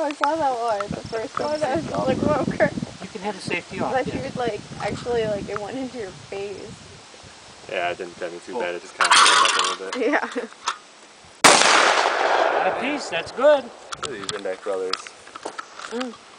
I saw that one, the first one, I was just like, whoa, Kurt. You can have a safety off. But she was like, actually, like, it went into your face. Yeah, it didn't cut me too bad. It just kind of up a little bit. Yeah. Got a piece. That's good. Look at these Index brothers. Mm.